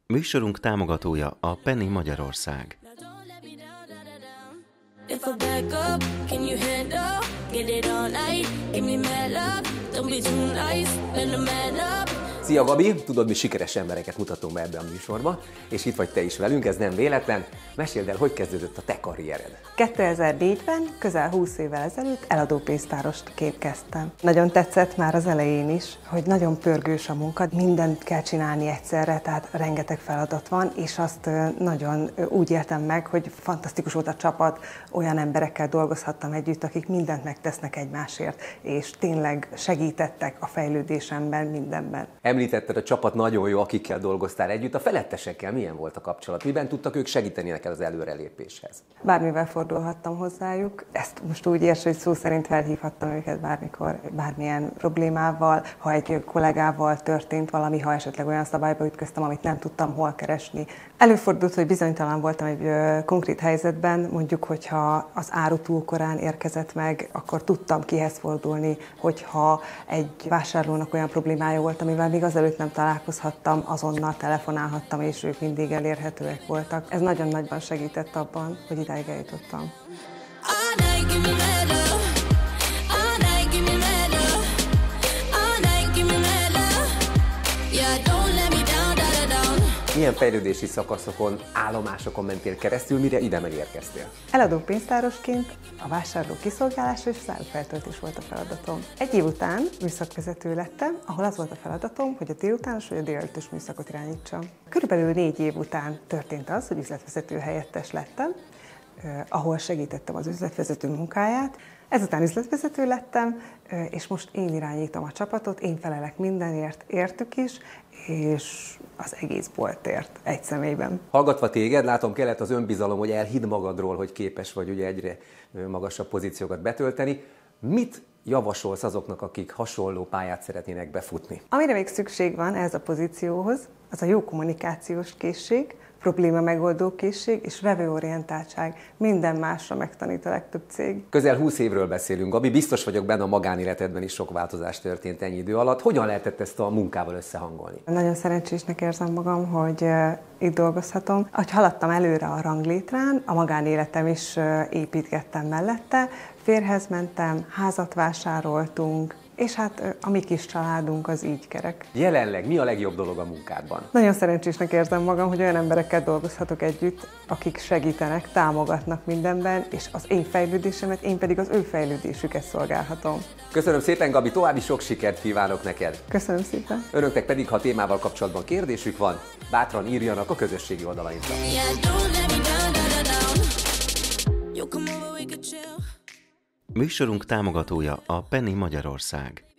Műsorunk támogatója a Penny Magyarország. If I back up, can you handle? Get it all night, give me mad love. Don't be too nice, then I'm mad up. Szia Gabi! Tudod, mi sikeres embereket mutatunk be ebbe a műsorba, és itt vagy te is velünk, ez nem véletlen. Meséld el, hogy kezdődött a te karriered? 2004-ben, közel 20 évvel ezelőtt eladópénztárosként kezdtem. Nagyon tetszett már az elején is, hogy nagyon pörgős a munka, mindent kell csinálni egyszerre, tehát rengeteg feladat van, és azt nagyon úgy éltem meg, hogy fantasztikus volt a csapat, olyan emberekkel dolgozhattam együtt, akik mindent megtesznek egymásért, és tényleg segítettek a fejlődésemben, mindenben. Említetted, a csapat nagyon jó, akikkel dolgoztál együtt. A felettesekkel milyen volt a kapcsolat? Miben tudtak ők segíteni neked az előrelépéshez? Bármivel fordulhattam hozzájuk. Ezt most úgy érts, hogy szó szerint felhívhattam őket bármikor, bármilyen problémával, ha egy kollégával történt valami, ha esetleg olyan szabályba ütköztem, amit nem tudtam hol keresni. Előfordult, hogy bizonytalan voltam egy konkrét helyzetben, mondjuk, hogyha az áru túl korán érkezett meg, akkor tudtam kihez fordulni, hogyha egy vásárlónak olyan problémája volt, amivel még azelőtt nem találkozhattam, azonnal telefonálhattam, és ők mindig elérhetőek voltak. Ez nagyon nagyban segített abban, hogy idáig eljutottam. Milyen fejlődési szakaszokon, állomásokon mentél keresztül, mire ide megérkeztél? Eladópénztárosként a vásárló kiszolgálása és az árufeltöltés volt a feladatom. Egy év után műszakvezető lettem, ahol az volt a feladatom, hogy a délutános vagy a délelőttös műszakot irányítsam. Körülbelül 4 év után történt az, hogy üzletvezető helyettes lettem, ahol segítettem az üzletvezető munkáját. Ezután üzletvezető lettem, és most én irányítom a csapatot, én felelek mindenért, értük is, és az egész boltért egy személyben. Hallgatva téged, látom, kellett az önbizalom, hogy elhidd magadról, hogy képes vagy ugye egyre magasabb pozíciókat betölteni. Mit javasolsz azoknak, akik hasonló pályát szeretnének befutni? Amire még szükség van ehhez a pozícióhoz, az a jó kommunikációs készség, probléma megoldó készség és vevőorientáltság. Minden másra megtanít a legtöbb cég. Közel 20 évről beszélünk, Gabi, biztos vagyok benne, a magánéletedben is sok változás történt ennyi idő alatt. Hogyan lehetett ezt a munkával összehangolni? Nagyon szerencsésnek érzem magam, hogy itt dolgozhatom. Ahogy haladtam előre a ranglétrán, a magánéletem is építgettem mellette, férjhez mentem, házat vásároltunk, és hát a mi kis családunk az így kerek. Jelenleg mi a legjobb dolog a munkádban? Nagyon szerencsésnek érzem magam, hogy olyan emberekkel dolgozhatok együtt, akik segítenek, támogatnak mindenben, és az én fejlődésemet, én pedig az ő fejlődésüket szolgálhatom. Köszönöm szépen, Gabi, további sok sikert kívánok neked! Köszönöm szépen! Önöknek pedig, ha témával kapcsolatban kérdésük van, bátran írjanak a közösségi oldalainkra. Műsorunk támogatója a Penny Magyarország.